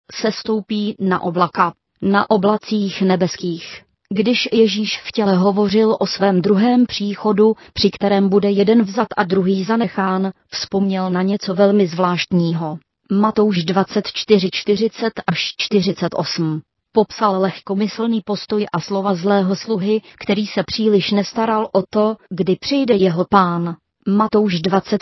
sestoupí na oblaka, na oblacích nebeských. Když Ježíš v těle hovořil o svém druhém příchodu, při kterém bude jeden vzat a druhý zanechán, vzpomněl na něco velmi zvláštního. Matouš 24:40-48. Popsal lehkomyslný postoj a slova zlého sluhy, který se příliš nestaral o to, kdy přijde jeho pán. Matouš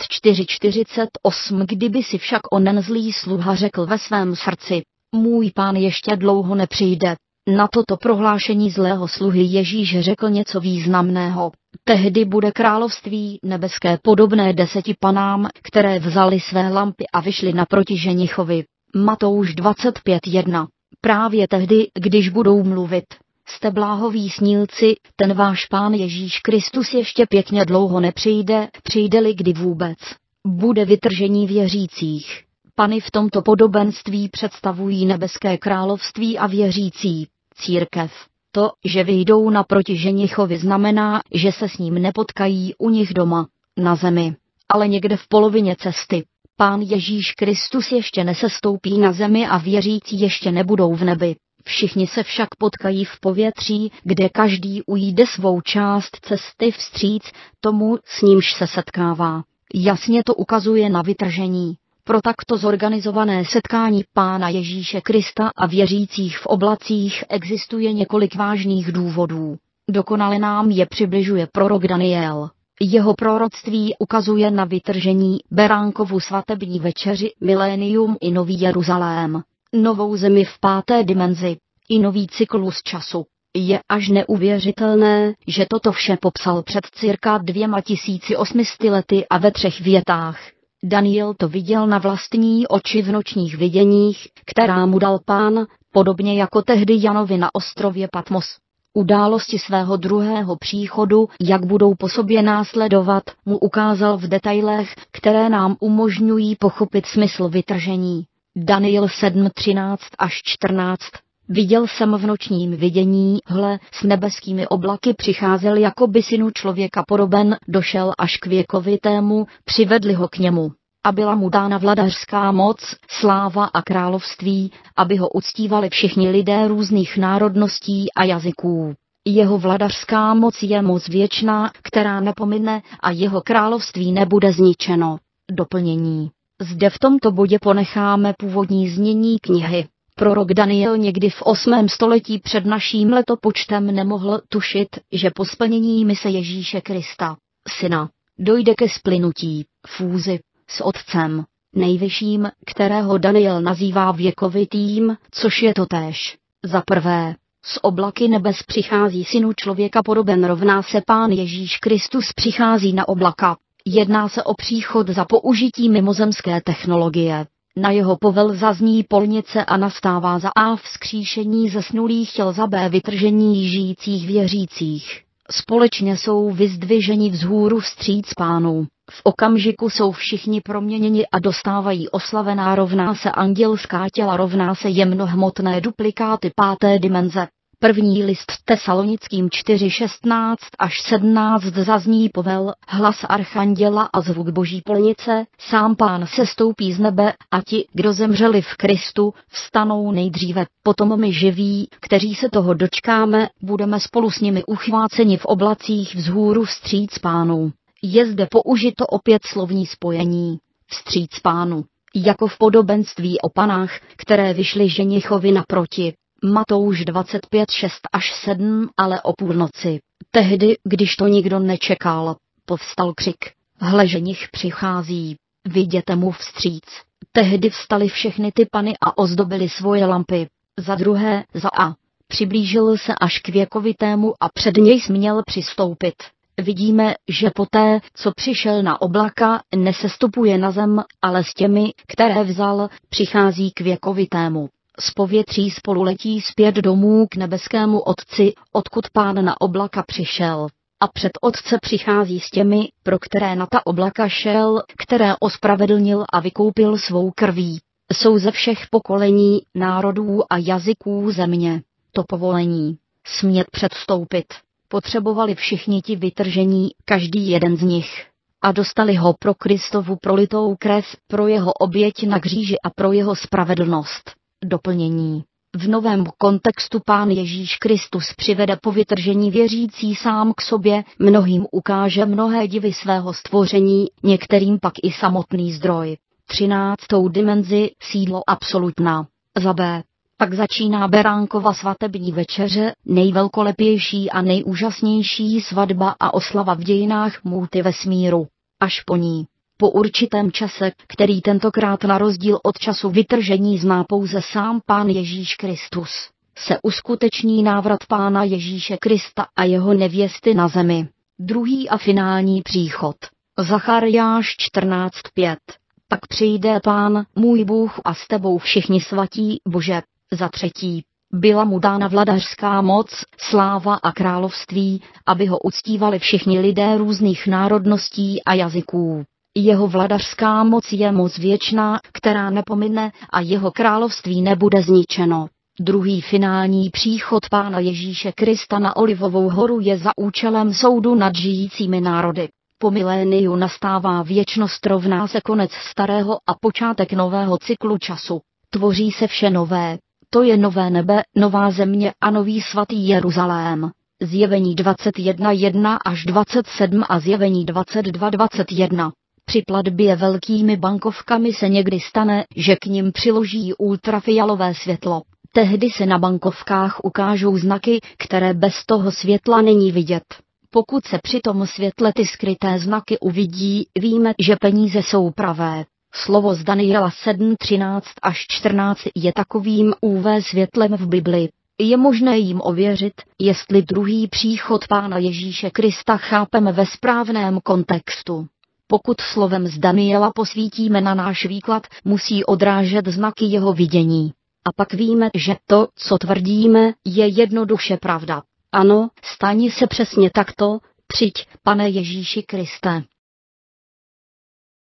24:48. Kdyby si však onen zlý sluha řekl ve svém srdci: můj pán ještě dlouho nepřijde. Na toto prohlášení zlého sluhy Ježíš řekl něco významného. Tehdy bude království nebeské podobné 10 panám, které vzali své lampy a vyšly naproti ženichovi. Matouš 25:1. Právě tehdy, když budou mluvit: jste bláhoví snílci, ten váš pán Ježíš Kristus ještě pěkně dlouho nepřijde, přijde-li kdy vůbec. Bude vytržení věřících. Pany v tomto podobenství představují nebeské království a věřící, církev. To, že vyjdou naproti ženichovi, znamená, že se s ním nepotkají u nich doma, na zemi, ale někde v polovině cesty. Pán Ježíš Kristus ještě nesestoupí na zemi a věřící ještě nebudou v nebi. Všichni se však potkají v povětří, kde každý ujde svou část cesty vstříc tomu, s nímž se setkává. Jasně to ukazuje na vytržení. Pro takto zorganizované setkání Pána Ježíše Krista a věřících v oblacích existuje několik vážných důvodů. Dokonale nám je přibližuje prorok Daniel. Jeho proroctví ukazuje na vytržení, beránkovu svatební večeři, milénium i nový Jeruzalém, novou zemi v 5. dimenzi, i nový cyklus času. Je až neuvěřitelné, že toto vše popsal před cirka 2800 lety a ve 3 větách. Daniel to viděl na vlastní oči v nočních viděních, která mu dal Pán, podobně jako tehdy Janovi na ostrově Patmos. Události svého druhého příchodu, jak budou po sobě následovat, mu ukázal v detailech, které nám umožňují pochopit smysl vytržení. Daniel 7:13-14. Viděl jsem v nočním vidění, hle, s nebeskými oblaky přicházel jako by synu člověka podoben, došel až k věkovitému, přivedli ho k němu. A byla mu dána vladařská moc, sláva a království, aby ho uctívali všichni lidé různých národností a jazyků. Jeho vladařská moc je moc věčná, která nepomine, a jeho království nebude zničeno. Doplnění. Zde v tomto bodě ponecháme původní znění knihy. Prorok Daniel někdy v 8. století před naším letopočtem nemohl tušit, že po splnění mise Ježíše Krista, syna, dojde ke splynutí, fúzi, s Otcem, nejvyšším, kterého Daniel nazývá věkovitým, což je totéž. Za prvé, z oblaky nebes přichází synu člověka podoben rovná se Pán Ježíš Kristus přichází na oblaka. Jedná se o příchod za použití mimozemské technologie. Na jeho povel zazní polnice a nastává za A vzkříšení zesnulých těl, za B vytržení žijících věřících. Společně jsou vyzdviženi vzhůru vstříc Pánu. V okamžiku jsou všichni proměněni a dostávají oslavená rovná se andělská těla, rovná se jemnohmotné duplikáty 5. dimenze. První list Tesalonickým 4:16-17 zazní povel, hlas archanděla a zvuk boží polnice, sám Pán sestoupí z nebe a ti, kdo zemřeli v Kristu, vstanou nejdříve, potom my živí, kteří se toho dočkáme, budeme spolu s nimi uchváceni v oblacích vzhůru vstříc Pánu. Je zde použito opět slovní spojení vstříc Pánu, jako v podobenství o panách, které vyšly ženichovi naproti. Matouš 25:6-7, ale o půlnoci. Tehdy, když to nikdo nečekal, povstal křik: hle, ženich přichází, vyjděte mu vstříc. Tehdy vstaly všechny ty pany a ozdobily svoje lampy. Za druhé, za A. Přiblížil se až k věkovitému a před něj směl přistoupit. Vidíme, že poté, co přišel na oblaka, nesestupuje na zem, ale s těmi, které vzal, přichází k věkovitému. Z povětří spolu letí zpět domů k nebeskému Otci, odkud Pán na oblaka přišel. A před Otce přichází s těmi, pro které na ta oblaka šel, které ospravedlnil a vykoupil svou krví. Jsou ze všech pokolení, národů a jazyků země. To povolení smět předstoupit potřebovali všichni ti vytržení, každý jeden z nich. A dostali ho pro Kristovu prolitou krev, pro jeho oběť na kříži a pro jeho spravedlnost. Doplnění. V novém kontextu Pán Ježíš Kristus přivede po vytržení věřící sám k sobě, mnohým ukáže mnohé divy svého stvoření, některým pak i samotný zdroj. 13. dimenzi, sídlo absolutna. Za B. Pak začíná Beránkova svatební večeře, nejvelkolepější a nejúžasnější svatba a oslava v dějinách multivesmíru. Až po ní. Po určitém čase, který tentokrát na rozdíl od času vytržení zná pouze sám Pán Ježíš Kristus, se uskuteční návrat Pána Ježíše Krista a jeho nevěsty na zemi. Druhý a finální příchod. Zachariáš 14:5. Pak přijde Pán, můj Bůh a s tebou všichni svatí, Bože. Za třetí. Byla mu dána vladařská moc, sláva a království, aby ho uctívali všichni lidé různých národností a jazyků. Jeho vladařská moc je moc věčná, která nepomine, a jeho království nebude zničeno. Druhý finální příchod Pána Ježíše Krista na Olivovou horu je za účelem soudu nad žijícími národy. Po miléniu nastává věčnost, rovná se konec starého a počátek nového cyklu času. Tvoří se vše nové. To je nové nebe, nová země a nový svatý Jeruzalém. Zjevení 21:1 až 27 a Zjevení 22:21. Při platbě velkými bankovkami se někdy stane, že k nim přiloží ultrafialové světlo. Tehdy se na bankovkách ukážou znaky, které bez toho světla není vidět. Pokud se při tom světle ty skryté znaky uvidí, víme, že peníze jsou pravé. Slovo z Daniela 7:13 až 14 je takovým UV světlem v Bibli. Je možné jim ověřit, jestli druhý příchod Pána Ježíše Krista chápeme ve správném kontextu. Pokud slovem z Daniela posvítíme na náš výklad, musí odrážet znaky jeho vidění. A pak víme, že to, co tvrdíme, je jednoduše pravda. Ano, stane se přesně takto, přijď, Pane Ježíši Kriste.